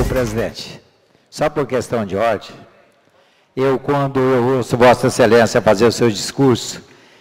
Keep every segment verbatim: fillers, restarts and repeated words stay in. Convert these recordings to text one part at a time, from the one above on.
Senhor presidente, só por questão de ordem, eu, quando eu ouço Vossa Excelência fazer o seu discurso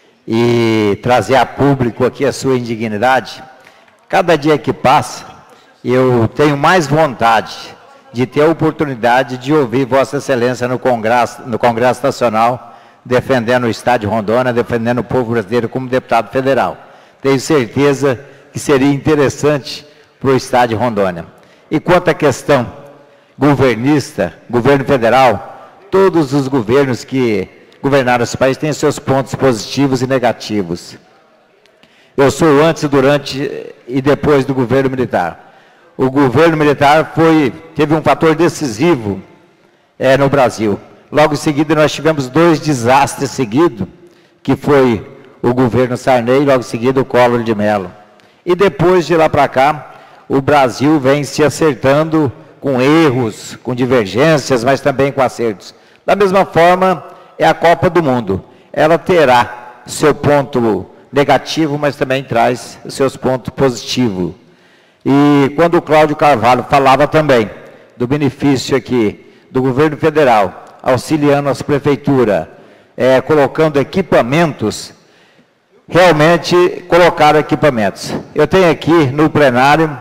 e trazer a público aqui a sua indignidade, cada dia que passa, eu tenho mais vontade de ter a oportunidade de ouvir Vossa Excelência no Congresso, no Congresso Nacional, defendendo o Estado de Rondônia, defendendo o povo brasileiro como deputado federal. Tenho certeza que seria interessante para o Estado de Rondônia. E quanto à questão governista, governo federal, todos os governos que governaram esse país têm seus pontos positivos e negativos. Eu sou antes, durante e depois do governo militar. O governo militar foi, teve um fator decisivo é, no Brasil. Logo em seguida, nós tivemos dois desastres seguidos, que foi o governo Sarney e logo em seguida o Collor de Mello. E depois de lá para cá, o Brasil vem se acertando com erros, com divergências, mas também com acertos. Da mesma forma, é a Copa do Mundo. Ela terá seu ponto negativo, mas também traz seus pontos positivos. E quando o Cláudio Carvalho falava também do benefício aqui do governo federal, auxiliando as prefeituras, é, colocando equipamentos, realmente colocaram equipamentos. Eu tenho aqui no plenário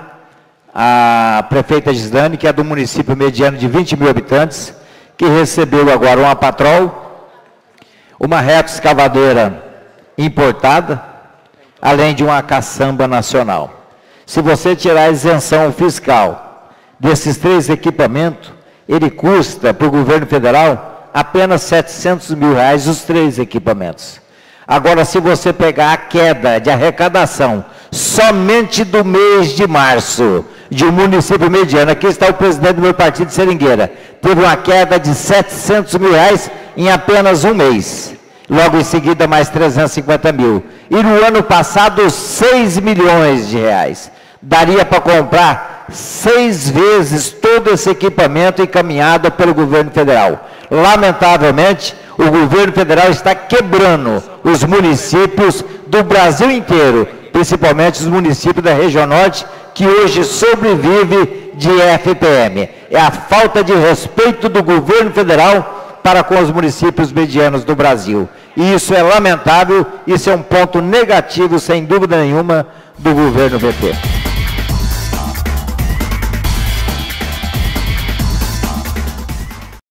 a prefeita Gislane, que é do município mediano de vinte mil habitantes, que recebeu agora uma patrol, uma reto escavadeira importada, além de uma caçamba nacional. Se você tirar a isenção fiscal desses três equipamentos, ele custa para o governo federal apenas setecentos mil reais os três equipamentos. Agora, se você pegar a queda de arrecadação somente do mês de março, de um município mediano, aqui está o presidente do meu partido, Seringueira, teve uma queda de setecentos mil reais em apenas um mês. Logo em seguida, mais trezentos e cinquenta mil. E no ano passado, seis milhões de reais. Daria para comprar seis vezes todo esse equipamento encaminhado pelo governo federal. Lamentavelmente, o governo federal está quebrando os municípios do Brasil inteiro, principalmente os municípios da região norte, que hoje sobrevive de F P M. É a falta de respeito do governo federal para com os municípios medianos do Brasil. E isso é lamentável, isso é um ponto negativo, sem dúvida nenhuma, do governo P T.